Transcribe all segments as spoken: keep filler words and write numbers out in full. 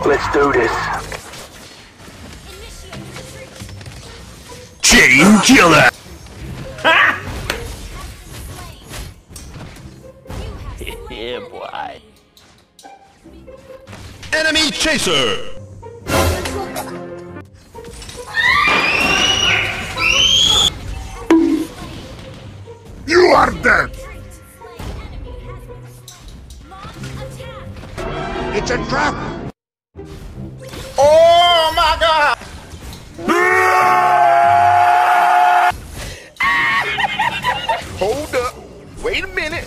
Let's do this. Chain killer! Yeah, boy. Enemy chaser! You are dead! It's a trap! Oh my god! Hold up. Wait a minute.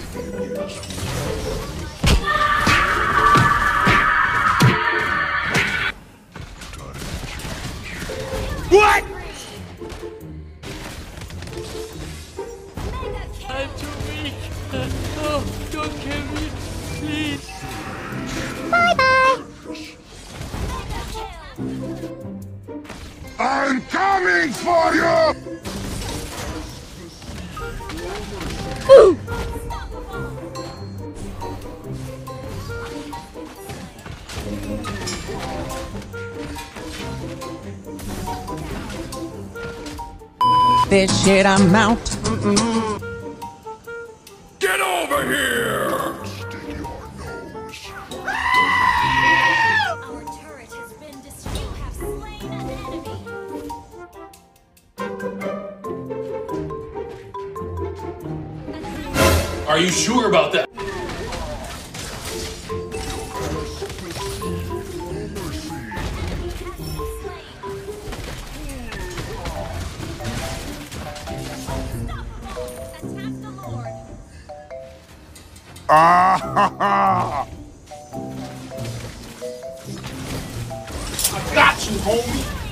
What? I'm too weak. Oh, don't kill me, please. I'm coming for you! This shit I'm out. Get over here! Stick your nose. Our turret has been destroyed. You have slain an enemy. Are you sure about that? Ah ha ha! I got you, homie!